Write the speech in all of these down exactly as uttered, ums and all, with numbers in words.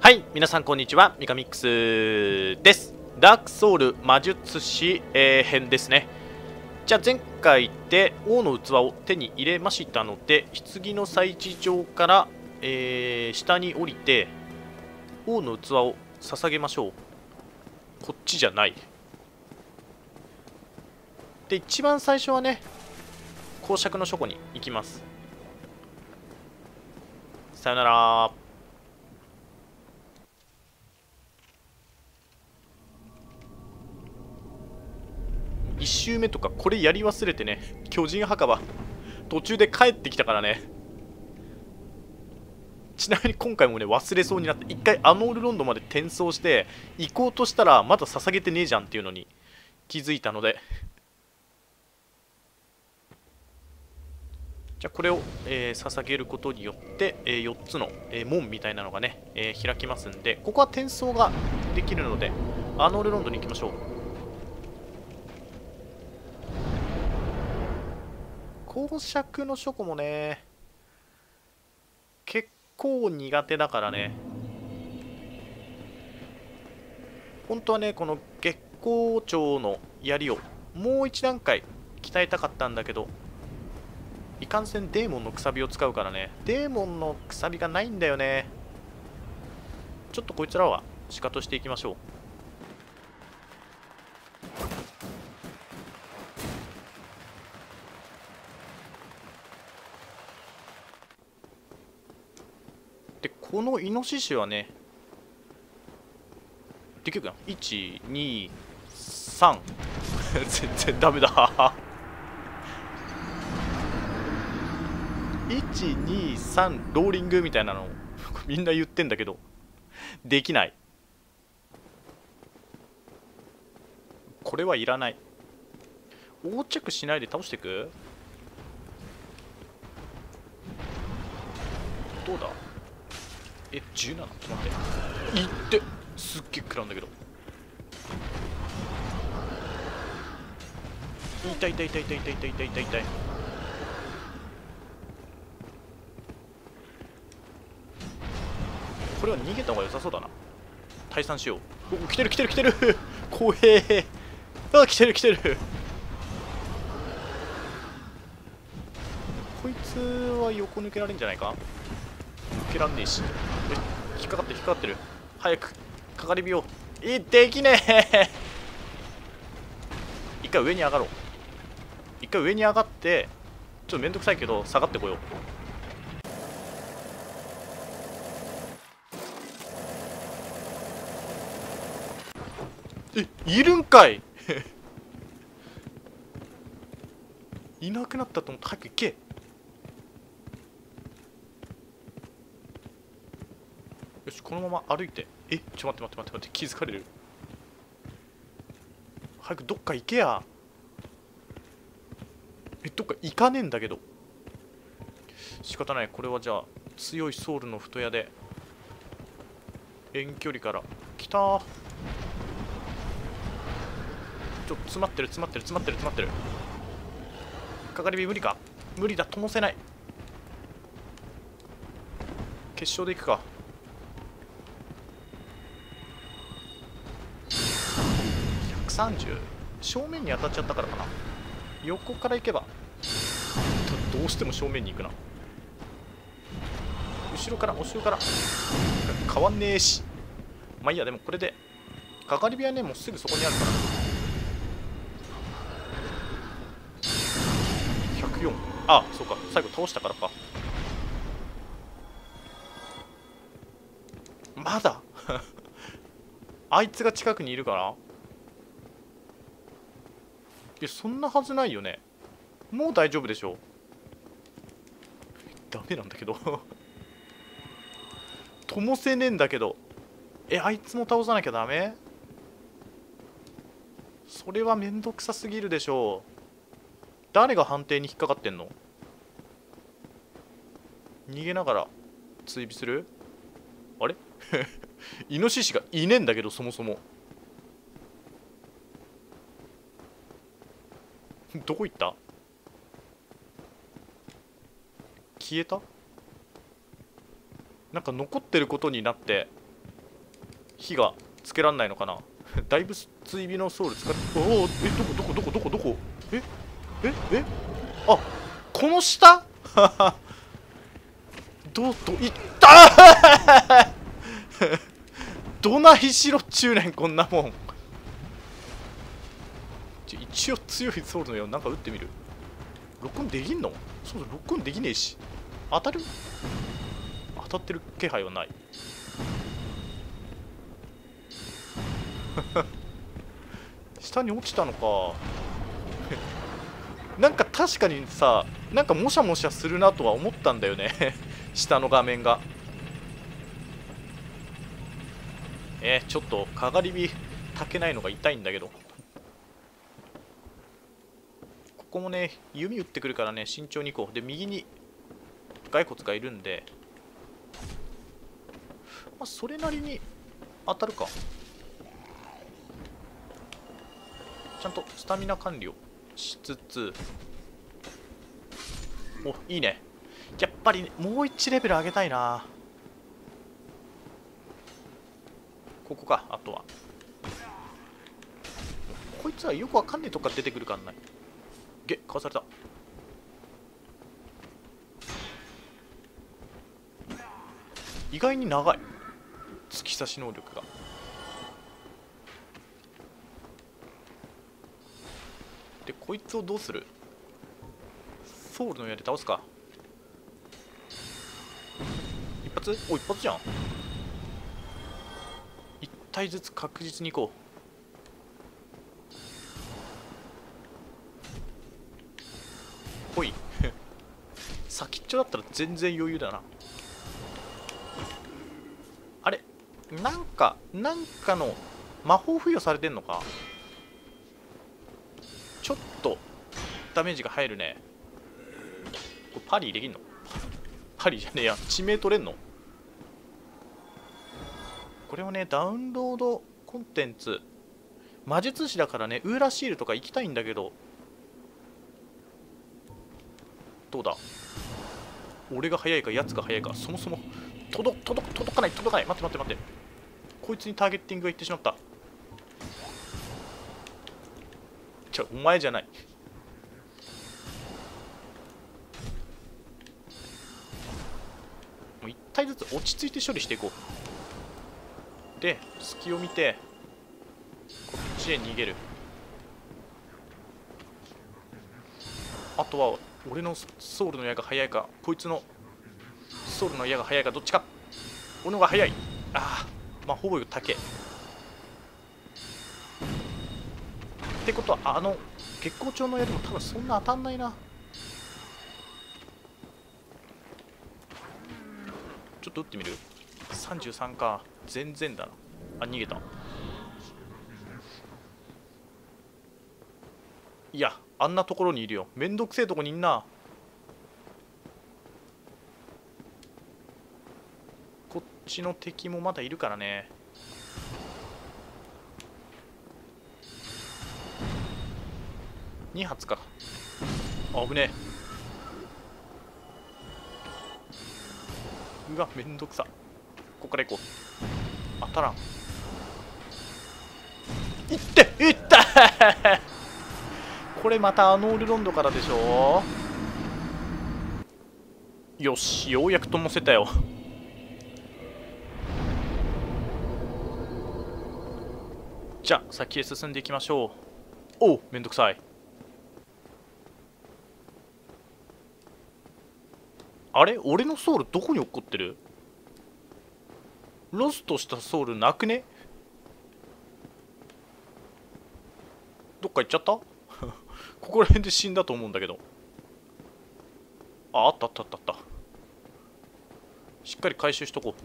はい、皆さんこんにちは、ミカミックスです。ダークソウル魔術師、えー編ですね。じゃあ前回で王の器を手に入れましたので、棺の祭事場から、えー下に降りて王の器を捧げましょう。こっちじゃない。で、一番最初はね、公爵の書庫に行きます。さよなら。いち周目とかこれやり忘れてね、巨人墓場途中で帰ってきたからね。ちなみに今回もね忘れそうになって一回アノールロンドまで転送して行こうとしたらまだ捧げてねえじゃんっていうのに気づいたので、じゃあこれを、えー捧げることによって、えーよっつの、えー門みたいなのがね、えー開きますんで、ここは転送ができるのでアノールロンドに行きましょう。公爵の書庫もね結構苦手だからね。本当はねこの月光町の槍をもう一段階鍛えたかったんだけど、いかんせんデーモンのくさびを使うからね。デーモンのくさびがないんだよね。ちょっとこいつらはシカトしていきましょう。でこのイノシシはねできるかな。いちにさん全然ダメだいちにさんローリングみたいなのみんな言ってんだけどできない。これはいらない。横着しないで倒していく。どうだ。えじゅうなな。ちょっと待っていってすっげえ食らうんだけど。痛い痛い痛い痛い痛い痛い痛い痛い痛い。これは逃げた方が良さそうだな。退散しよう。お来てる来てる来てる怖え。あ来てる来てる。こいつは横抜けられるんじゃないか。抜けらんねえし。え引っかかってる引っかかってる。早くかかり火を。いできねえ一回上に上がろう。一回上に上がってちょっとめんどくさいけど下がってこよう。えいるんかいいなくなったと思って早く行け。よしこのまま歩いて。えちょ待って待って待って待って気づかれる。早くどっか行けや。えどっか行かねえんだけど。仕方ない。これはじゃあ強いソウルの太矢で遠距離から来たー。ちょっと詰まってる詰まってる詰まってる詰まってる。かかり火無理か。無理だ灯せない。決勝でいくか。ひゃくさんじゅう正面に当たっちゃったからかな。横から行けばどどうしても正面に行くな。後ろから後ろから変わんねえし。まあいいや。でもこれでかかり火はねもうすぐそこにあるから。ひゃくよん。あそうか最後倒したからか。まだあいつが近くにいるから。いやそんなはずないよね。もう大丈夫でしょ。ダメなんだけど灯せねえんだけど。えあいつも倒さなきゃダメ。それはめんどくさすぎるでしょう。誰が判定に引っかかってんの。逃げながら追尾する。あれイノシシがいねえんだけどそもそもどこ行った。消えた。なんか残ってることになって火がつけらんないのかな。だいぶ追尾のソウル使って、おお、え、どこどこどこどこどこ、えええ、あ、この下どうどいったどないしろっちゅうねん、こんなもん。ちょ一応強いソウルのようなんか撃ってみる。録音できんの？そうだ、録音できねえし。当たる？当たってる気配はない。下に落ちたのか。なんか確かにさ、なんかもしゃもしゃするなとは思ったんだよね。下の画面が。えー、ちょっとかがり火炊けないのが痛いんだけど。ここもね、弓打ってくるからね、慎重に行こう。で、右に骸骨がいるんで、まあ、それなりに当たるか。ちゃんとスタミナ管理をしつつ、お、いいね。やっぱり、ね、もういちレベル上げたいな。ここか、あとは。こいつはよくわかんねえとこから出てくるからない。げ、かわされた。意外に長い。突き刺し能力が。で、こいつをどうする？ソウルの矢で倒すか。一発？お、一発じゃん。一体ずつ確実に行こう。ほい。先っちょだったら全然余裕だな。あれ、なんか、なんかの魔法付与されてんのか。ちょっとダメージが入るね。これパリできんの？パリじゃねえや。地名取れんの？これはね、ダウンロードコンテンツ。魔術師だからね、ウーラシールとか行きたいんだけど。どうだ？俺が速いか、やつが速いか。そもそも、届、届、届かない、届かない。待って待って待って。こいつにターゲッティングがいってしまった。ちょ、お前じゃない。もう一体ずつ落ち着いて処理していこう。で、隙を見て、こっちへ逃げる。あとは、俺のソウルの矢が速いか、こいつのソウルの矢が速いか、どっちか。俺のが速い。ああ、まあ、ほぼよ竹。ってことは、あの、月光町の矢でも多分そんな当たんないな。ちょっと撃ってみる？ さんじゅうさん か。全然だな。あ、逃げた。いや、あんなところにいるよ。めんどくせえとこにいんな。こっちの敵もまだいるからね。に発か。あぶねえ。うわ、めんどくさ。ここから行こう。当たらん。いっていったこれまたアノールロンドからでしょ。よし、ようやく灯せたよ。じゃあ先へ進んでいきましょう。おう、めんどくさい。あれ、俺のソウルどこに落っこってる？ロストしたソウルなくね？どっか行っちゃったここら辺で死んだと思うんだけど。あ、あったあったあったあった。しっかり回収しとこ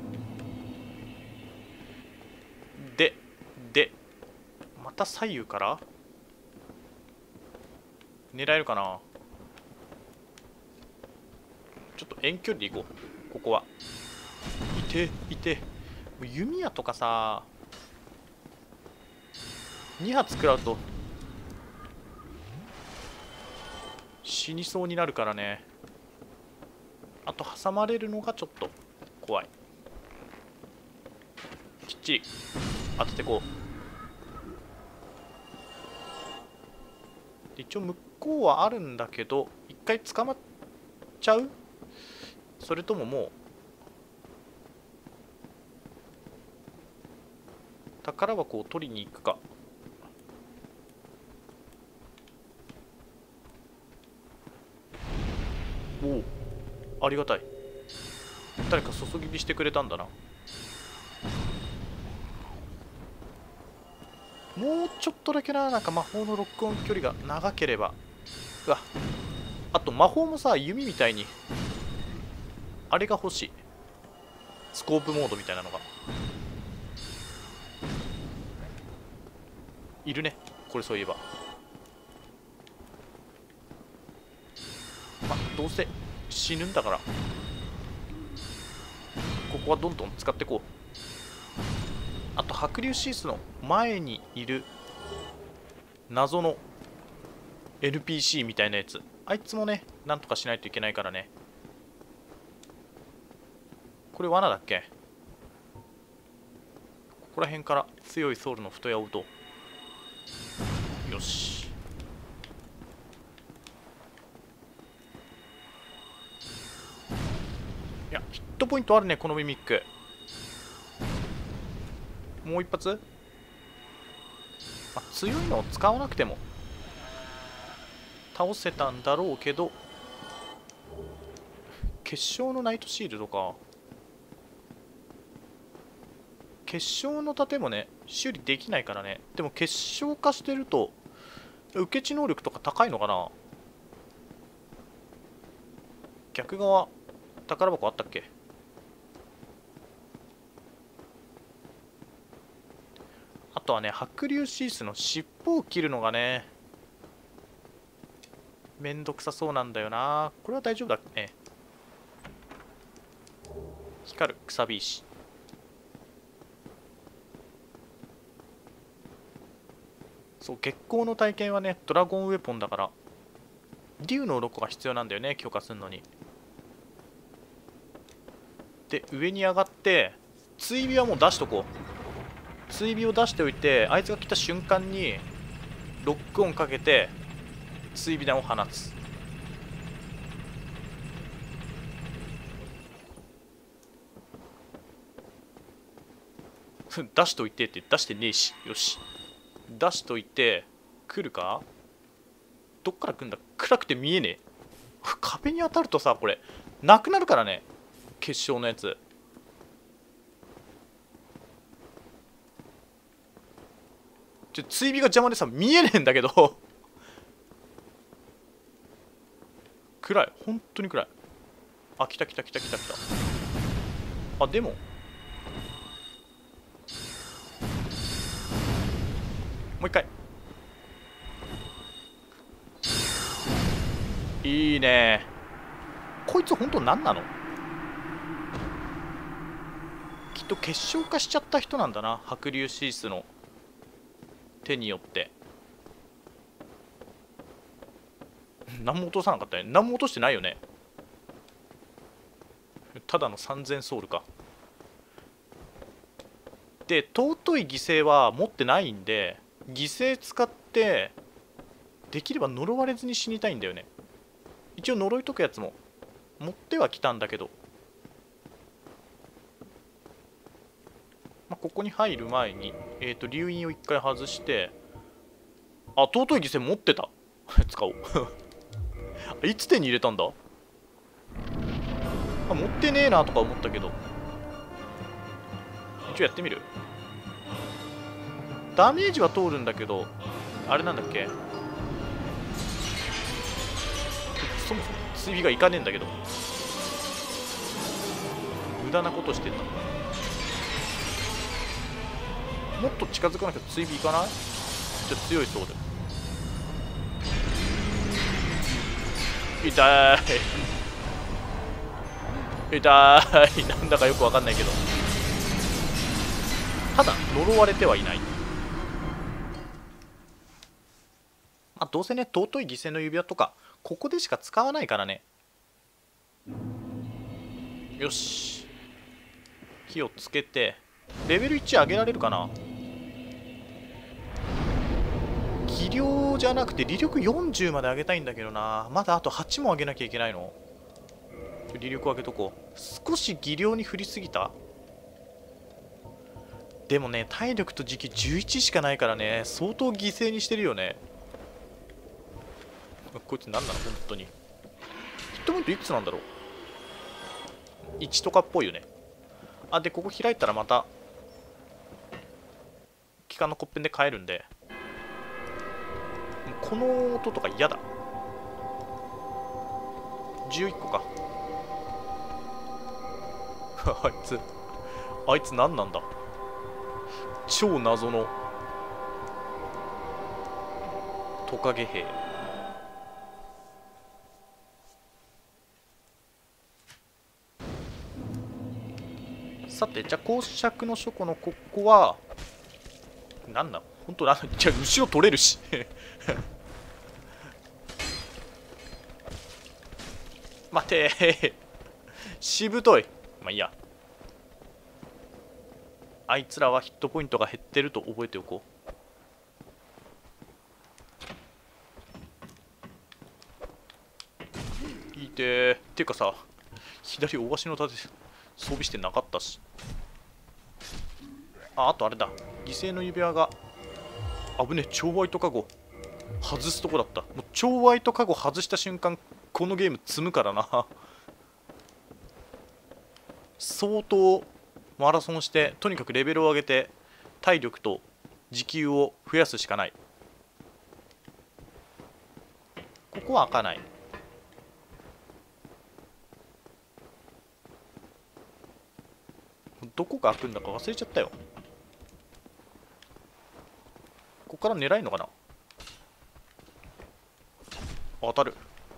う。で、で、また左右から狙えるかな。ちょっと遠距離で行こう。ここは。いて、いて。弓矢とかさ、に発食らうと死にそうになるからね。あと挟まれるのがちょっと怖い。きちり当ててこう。で一応向こうはあるんだけど、一回捕まっちゃう？それとももう宝箱を取りに行くか。おお、ありがたい。誰か注ぎ火してくれたんだな。もうちょっとだけな、なんか魔法のロックオン距離が長ければ。うわ、あと魔法もさ、弓みたいにあれが欲しい。スコープモードみたいなのがいるね。これそういえば、まあどうせ死ぬんだから、ここはどんどん使っていこう。あと白竜シースの前にいる謎の エヌピーシー みたいなやつ、あいつもねなんとかしないといけないからね。これ罠だっけ。ここら辺から強いソウルの太矢を打とう。よし、いやヒットポイントあるねこのミミック。もう一発、まあ、強いのを使わなくても倒せたんだろうけど、結晶のナイトシールドか。結晶の盾もね修理できないからね。でも結晶化してると受け地能力とか高いのかな。逆側宝箱あったっけ。あとはね白竜シースの尻尾を切るのがねめんどくさそうなんだよな。これは大丈夫だね。光るくさび石。そう、月光の体験はねドラゴンウェポンだから竜の鱗が必要なんだよね、強化するのに。で上に上がって追尾はもう出しとこう。追尾を出しておいて、あいつが来た瞬間にロックオンかけて追尾弾を放つ。出しといてって出してねえし。よし、出しといて。来るか。どっから来るんだ。暗くて見えねえ。壁に当たるとさこれなくなるからね、結晶のやつ。ちょ追尾が邪魔でさ見えねえんだけど暗い、本当に暗い。あ、来た来た来た来た来た。あ、でももう一回。いいね。こいつ本当何なの。きっと結晶化しちゃった人なんだな、白竜シースの手によって。何も落とさなかったね。何も落としてないよね。ただのさんぜんソウルか。で尊い犠牲は持ってないんで、犠牲使ってできれば呪われずに死にたいんだよね。一応呪い解くやつも持ってはきたんだけど、まあ、ここに入る前に、えーと留飲を一回外して。あ、尊い犠牲持ってた使おういつ手に入れたんだ。あ、持ってねえなとか思ったけど、一応やってみる。ダメージは通るんだけど、あれなんだっけ、そもそも追尾がいかねえんだけど、無駄なことしてんだ。もっと近づかなきゃ追尾いかない。じゃあ強いそうで。痛い痛いなんだかよくわかんないけど、ただ呪われてはいない。まあどうせね尊い犠牲の指輪とかここでしか使わないからね。よし、火をつけてレベルいち上げられるかな。技量じゃなくて、理力よんじゅうまで上げたいんだけどな。まだあとはちも上げなきゃいけないの。理力上げとこう。少し技量に振りすぎた。でもね、体力と持久じゅういちしかないからね、相当犠牲にしてるよね。こいつ何なの本当に。ヒットポイントいくつなんだろう。いちとかっぽいよね。あ、で、ここ開いたらまた機関のコッペンで帰るんで、この音とか嫌だ。じゅういっこか。あいつあいつ何なんだ。超謎のトカゲ兵。さて、じゃあ公爵の書庫のここは何なの本当。なんじゃあ後ろ取れるし待てーしぶとい。まあいいや。あいつらはヒットポイントが減ってると覚えておこう。いいてー。っていうかさ、左大橋の盾装備してなかったし。あ、あとあれだ。犠牲の指輪が。危ねえ、超ワイトカゴ。外すとこだった。もう超ワイトカゴ外した瞬間、このゲーム積むからな。相当マラソンして、とにかくレベルを上げて、体力と持久を増やすしかない。ここは開かない。どこが開くんだか忘れちゃったよ。ここから狙えるのかな。当たる。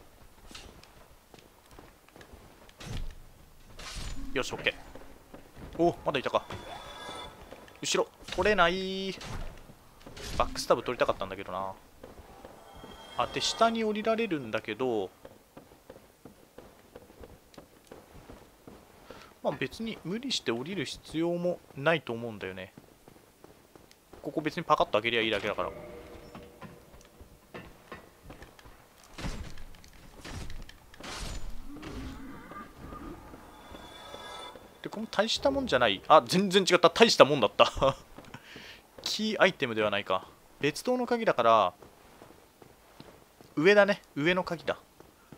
よし、オッケー。お、まだいたか。後ろ取れない。バックスタブ取りたかったんだけどな。あ、で下に降りられるんだけど、まあ別に無理して降りる必要もないと思うんだよね。ここ別にパカッと開けりゃいいだけだから。で、この大したもんじゃない。あ、全然違った。大したもんだったキーアイテムではないか。別棟の鍵だから上だね。上の鍵だ。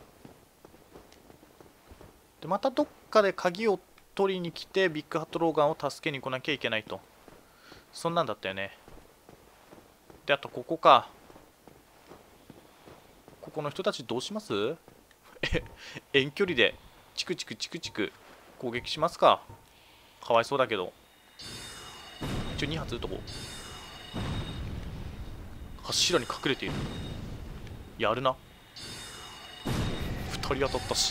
でまたどっかで鍵を取りに来てビッグハットローガンを助けに来なきゃいけないと。そんなんだったよね。で、あとここか。ここの人たちどうしますえ、遠距離でチクチクチクチク攻撃しますか。かわいそうだけど。一応に発撃っとこう。柱に隠れている。やるな。ふたり当たったし。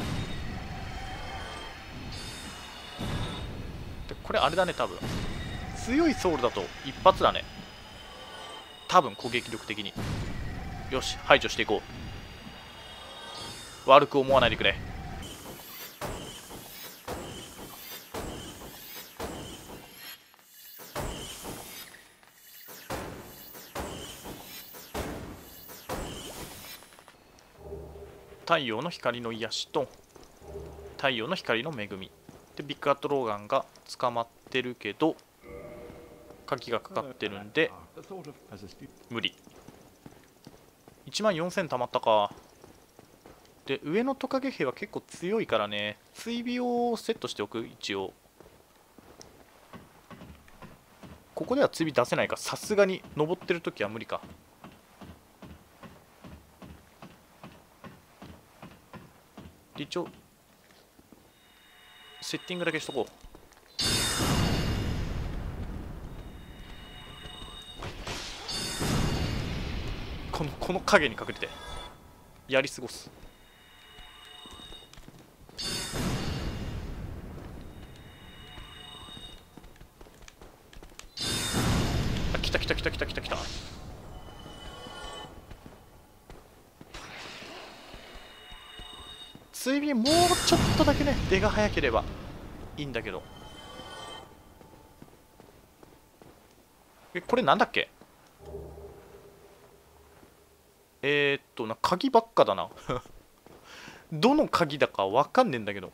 でこれあれだね、多分強いソウルだと一発だね、多分攻撃力的に。よし、排除していこう。悪く思わないでくれ。太陽の光の癒しと太陽の光の恵みで、ビッグハットローガンが捕まってるけど鍵がかかってるんで無理。いちまんよんせんたまったか。で上のトカゲ兵は結構強いからね、追尾をセットしておく。一応ここでは追尾出せないか。さすがに登ってる時は無理か。一応セッティングだけしとこう。このこの影に隠れてやり過ごす。あ、来た来た来た来た来た来た。追尾もうちょっとだけね出が早ければいいんだけど。 え、これなんだっけ。えー、っとな、鍵ばっかだな。どの鍵だかわかんねえんだけど。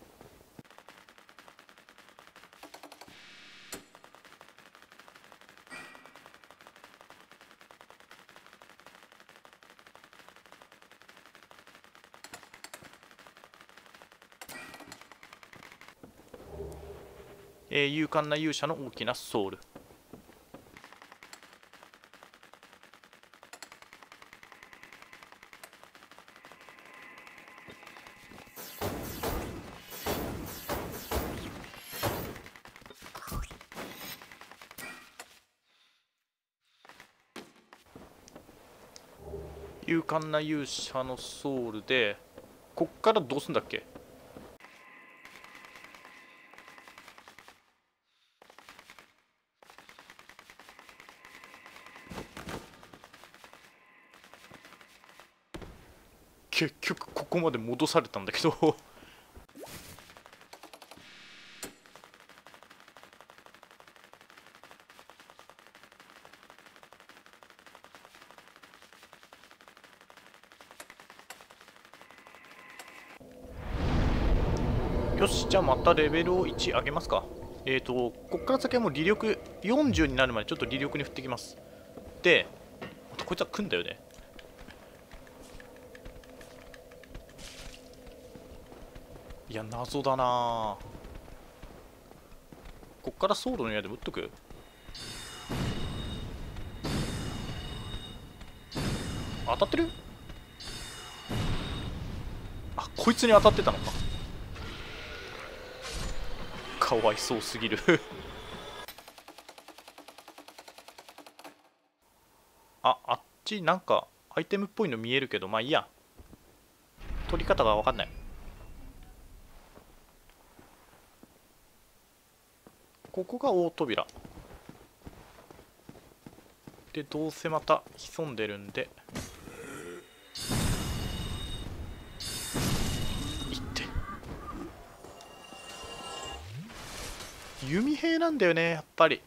えー、勇敢な勇者の大きなソウル。勇敢な勇者のソウルで、こっからどうすんだっけ。結局ここまで戻されたんだけど。よし、じゃあまたレベルをいち上げますか。えっ、ー、とこっから先はもう利力よんじゅうになるまでちょっと利力に振ってきます。でこいつは来んだよね。いや謎だな。こっからソウルの矢で打っとく。当たってる。あ、こいつに当たってたのか。かわいそうすぎる。あ、あっちなんかアイテムっぽいの見えるけど、まあいいや。取り方が分かんない。ここが大扉で、どうせまた潜んでるんで行って。弓兵なんだよねやっぱり。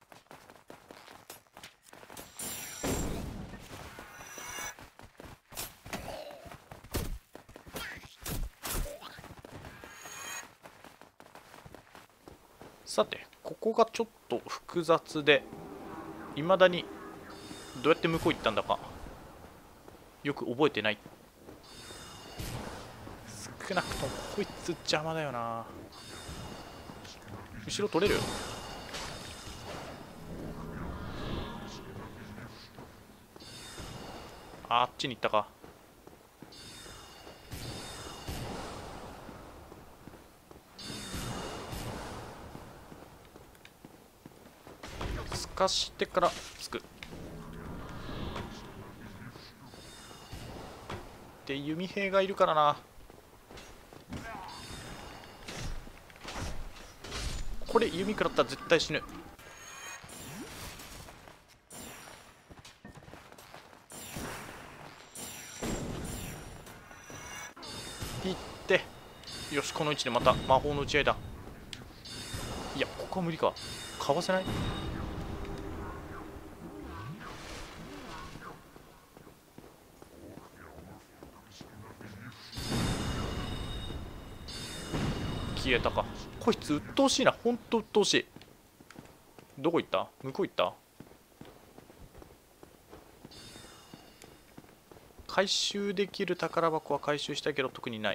さてここがちょっと複雑で、いまだにどうやって向こう行ったんだかよく覚えてない。少なくともこいつ邪魔だよな。後ろ取れる。あっちに行ったか。透かしてからつく。で弓兵がいるからな。これ弓食らったら絶対死ぬ。いって、よしこの位置でまた魔法の打ち合いだ。いやここは無理か。かわせない。消えたか。こいつ鬱陶しいな。ほんと鬱陶しい。どこ行った。向こう行った。回収できる宝箱は回収したけど特にない。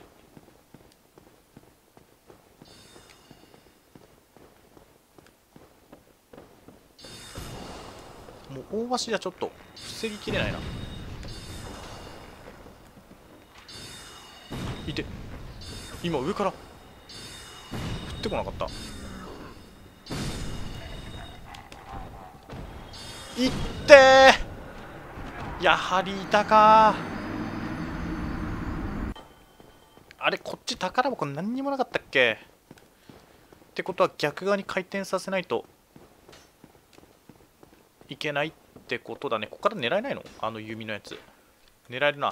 もう大橋じゃちょっと防ぎきれないな。いて、今上から降ってこなかった。いってー、やはりいたか。あれこっち宝箱何にもなかったっけ。ってことは逆側に回転させないといけないってことだね。ここから狙えないの。あの弓のやつ狙えるな。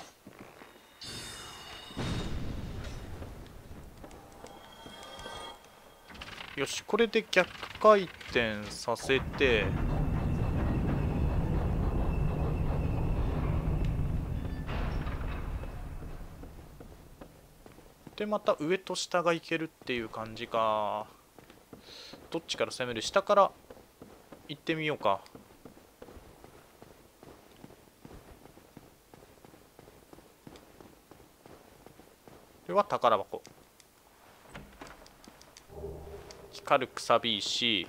よしこれで逆回転させてでまた上と下がいけるっていう感じか。どっちから攻める？下から行ってみようか。これは宝箱。光るくさび石。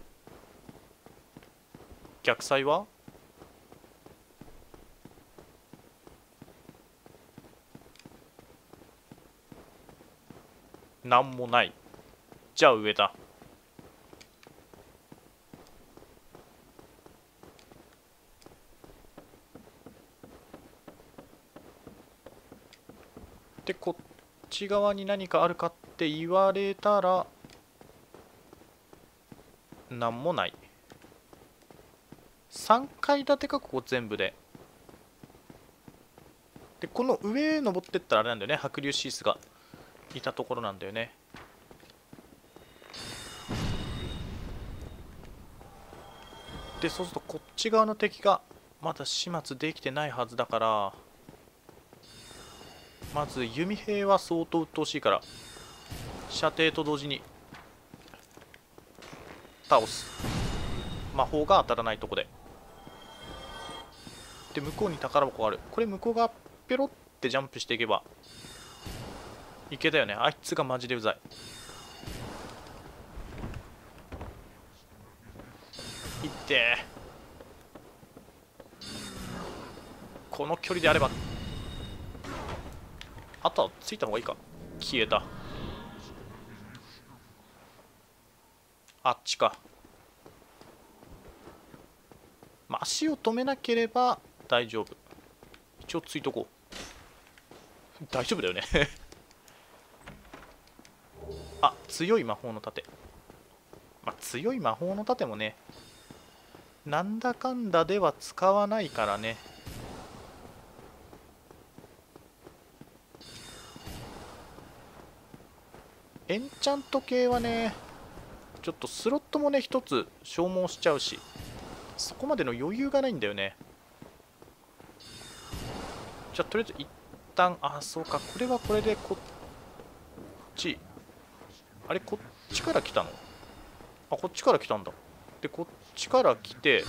逆サイはなんもない。じゃあ上だ。でこっち側に何かあるかって言われたらなんもない。さんかい建てかここ全部で。でこの上登ってったらあれなんだよね、白竜シースがいたところなんだよね。でそうするとこっち側の敵がまだ始末できてないはずだから、まず弓兵は相当鬱陶しいから射程と同時に倒す。魔法が当たらないとこで。で向こうに宝箱がある。これ向こうがペロってジャンプしていけばいけたよね。あいつがマジでうざい。いってこの距離であればあとはついた方がいいか。消えた。あっちか。まあ、足を止めなければ大丈夫。一応ついとこう。大丈夫だよねあ、強い魔法の盾。まあ、強い魔法の盾もね、なんだかんだでは使わないからね。エンチャント系はね、ちょっとスロットもね、一つ消耗しちゃうし、そこまでの余裕がないんだよね。じゃあとりあえず一旦、あ、そうか、これはこれでこっち、あれ、こっちから来たの？あ、こっちから来たんだ。で、こっちから来て、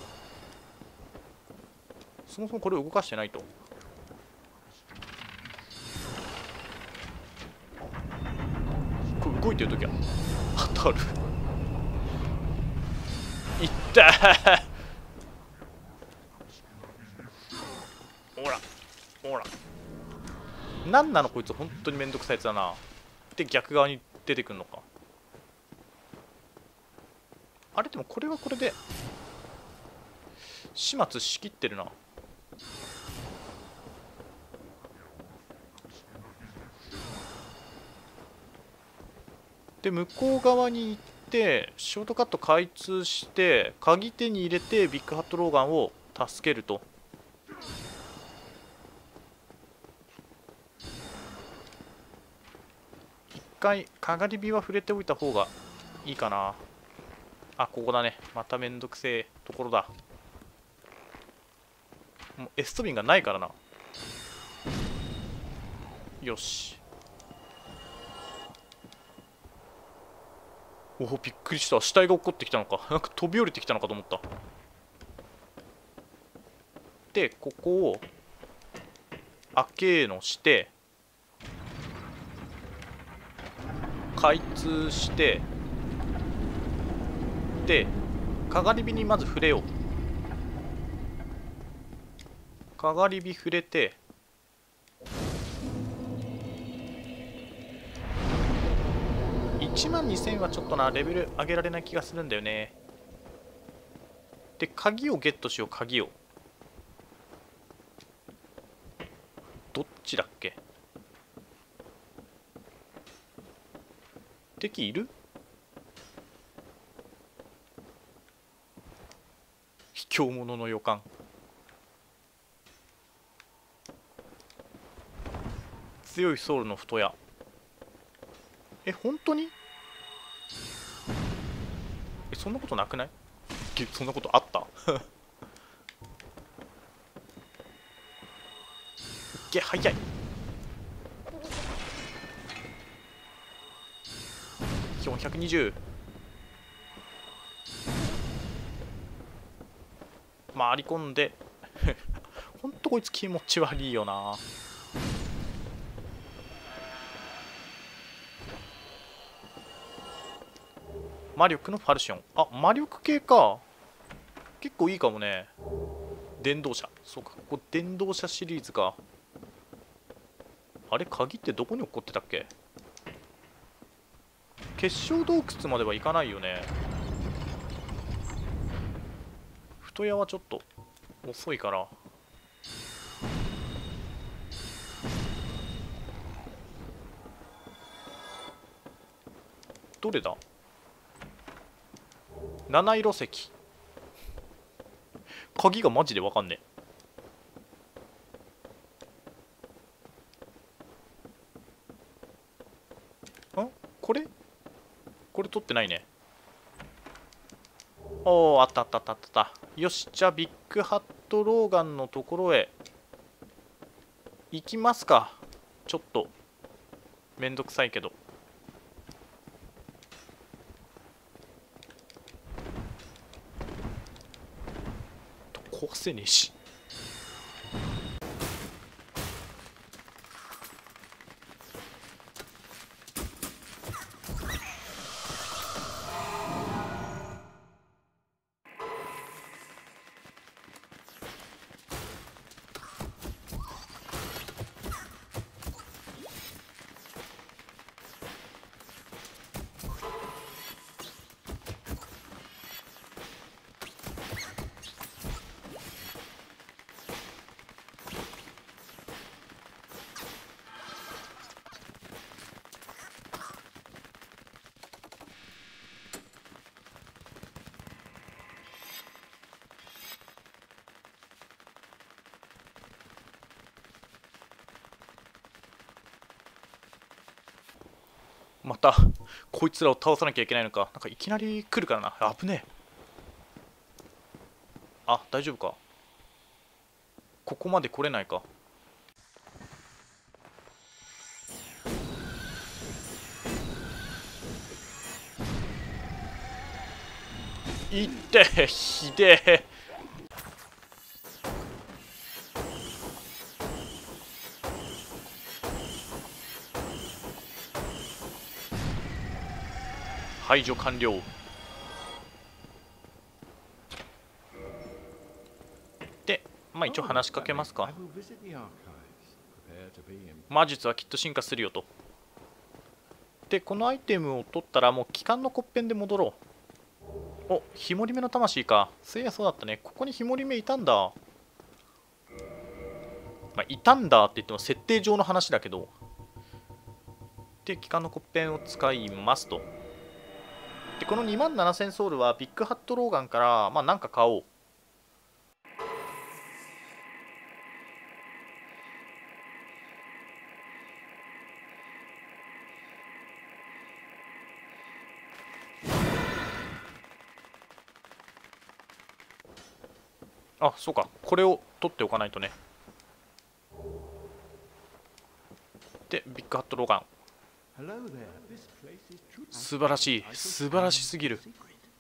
そもそもこれ動かしてないと。これ動いてるときは当たるいったーほらほら、なんなのこいつ、本当にめんどくさいやつだな。で逆側に出てくるのか。あれでもこれはこれで始末しきってるな。で向こう側に行ってショートカット開通して鍵手に入れてビッグハットローガンを助けると。一回かがり火は触れておいた方がいいかな。あ、ここだね。まためんどくせえところだ。もうエストビンがないからな。よし。おお、びっくりした。死体が落っこってきたのか。なんか飛び降りてきたのかと思った。でここを開けのして開通して、でかがり火にまず触れよう。かがり火触れて、いちまんにせんはちょっとな、レベル上げられない気がするんだよね。で鍵をゲットしよう。鍵をどっちだっけ。敵いる？卑怯者の予感。強いソウルの太屋。え、本当に？え、そんなことなくない？そんなことあったげ、早い。 よんひゃくにじゅう。回り込んでほんとこいつ気持ち悪いよな。魔力のファルシオン。あ、魔力系か。結構いいかもね。電動車。そうか、ここ電動車シリーズか。あれ、鍵ってどこに落っこってたっけ。結晶洞窟までは行かないよね。太屋はちょっと遅いから。どれだ。七色石。鍵がマジでわかんねえ。んこれこれ取ってないね。おお、あったあったあったあった。よし、じゃあビッグハットローガンのところへ行きますか。ちょっとめんどくさいけど。壊せねえし。またこいつらを倒さなきゃいけないのか。なんかいきなり来るからな。危ねえ。あ、大丈夫か。ここまで来れないか。いってひでえ。排除完了。で、まあ一応話しかけますか。魔術はきっと進化するよと。で、このアイテムを取ったらもう機関の骨片で戻ろう。お、ひもり目の魂か。そういやそうだったね。ここにひもり目いたんだ。まあ、いたんだって言っても設定上の話だけど。で、機関の骨片を使いますと。で、このにまんななせんソウルはビッグハットローガンから、まあなんか買おう。あ、そうか。これを取っておかないとね。で、ビッグハットローガン。素晴らしい。素晴らしすぎる。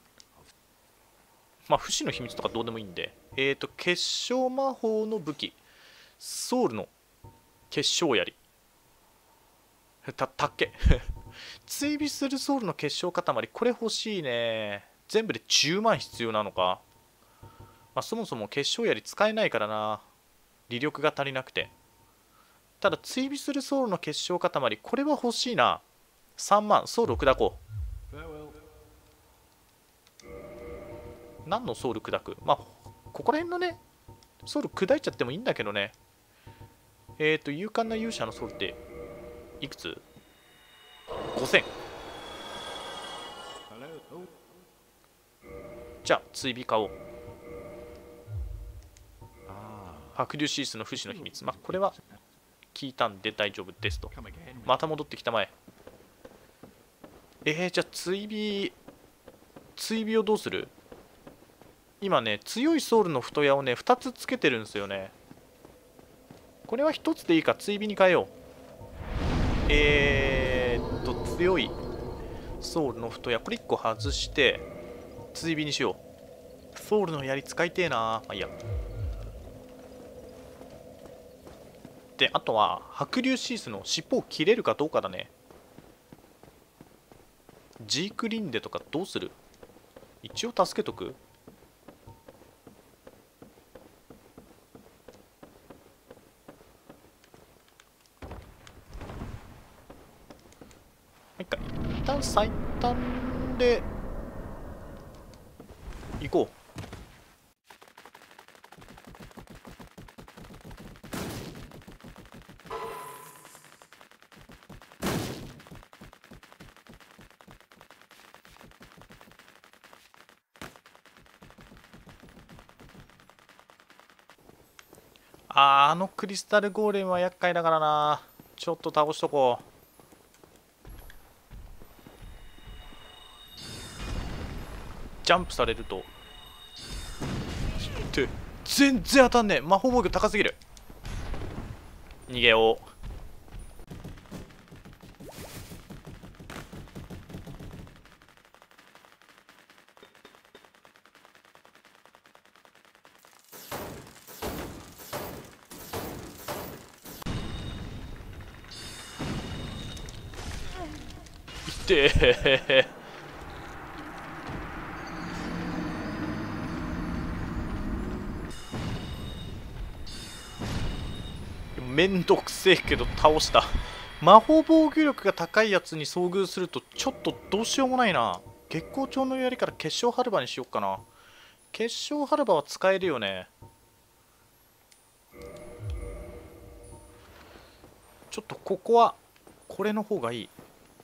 まあ、不死の秘密とかどうでもいいんで。えっと、結晶魔法の武器。ソウルの結晶槍。た、たっけ。追尾するソウルの結晶塊。これ欲しいね。全部でじゅうまん必要なのか。まあ、そもそも結晶槍使えないからな。利力が足りなくて。ただ追尾するソウルの結晶塊、これは欲しいな。さんまん、ソウルを砕こう。何のソウル砕く。まあここら辺のねソウル砕いちゃってもいいんだけどね。えっと勇敢な勇者のソウルっていくつ？ ごせん。じゃあ追尾買おう。白竜シースの不死の秘密。まあこれは聞いたんで大丈夫ですと。また戻ってきたまえ。えー、じゃあ追尾追尾をどうする？今ね強いソウルの太矢をねふたつつけてるんですよね。これはひとつでいいか追尾に変えよう。えーっと強いソウルの太矢、これいっこ外して追尾にしよう。ソウルの槍使いてえな。まあいいや。であとは白竜シースの尻尾を切れるかどうかだね。ジークリンデとかどうする？一応助けとく。一回一旦最短で行こう。あー、あのクリスタルゴーレムは厄介だからな。ちょっと倒しとこう。ジャンプされるとって全然当たんねえ。魔法防御高すぎる。逃げよう。いってえ。めんどくせえけど倒した。魔法防御力が高いやつに遭遇するとちょっとどうしようもないな。月光町の槍から結晶ハルバにしよっかな。結晶ハルバは使えるよね。ちょっとここはこれの方がいい。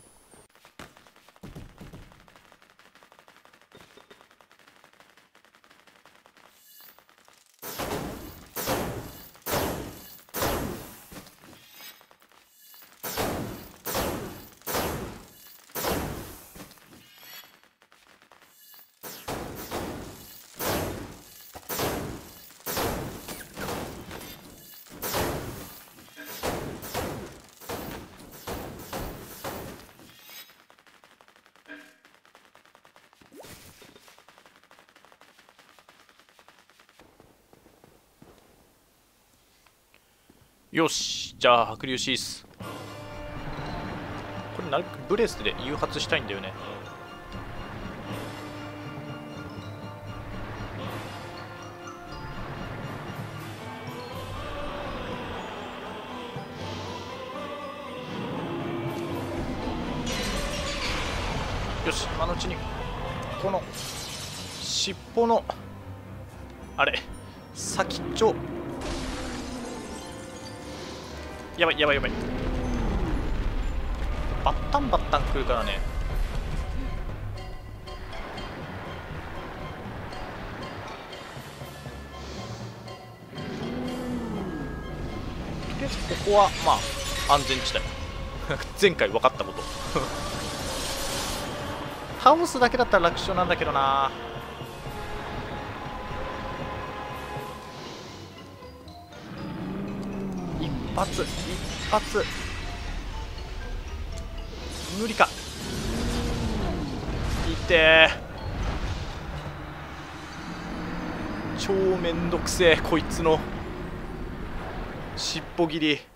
よし、じゃあ白竜シース。これなるべくブレスで誘発したいんだよね。よし、今のうちにこの尻尾のあれ先っちょ、やばいやばいやばい、バッタンバッタン来るからね。とりあえずここはまあ安全地帯。前回分かったこと倒すだけだったら楽勝なんだけどな。一発一発無理か。いてー、超めんどくせえこいつの尻尾切り。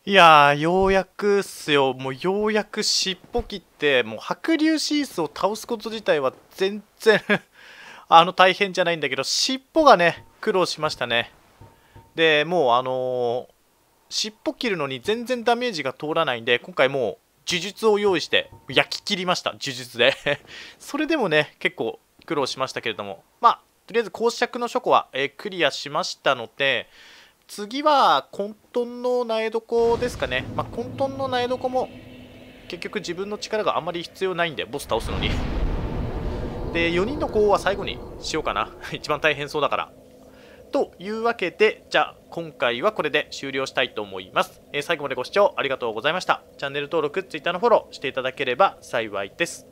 いやー、ようやくっすよ。もうようやく尻尾切って、もう白竜シースを倒すこと自体は全然あの大変じゃないんだけど、尻尾がね、苦労しましたね。で、もうあのー尻尾切るのに全然ダメージが通らないんで、今回もう呪術を用意して焼き切りました、呪術でそれでもね、結構苦労しましたけれども、まあ、とりあえず公爵の書庫は、えークリアしましたので、次は混沌の苗床ですかね。まあ、混沌の苗床も結局自分の力があんまり必要ないんで、ボス倒すのにで、よにんの子は最後にしようかな一番大変そうだから。というわけで、じゃあ今回はこれで終了したいと思います。えー最後までご視聴ありがとうございました。チャンネル登録、Twitter のフォローしていただければ幸いです。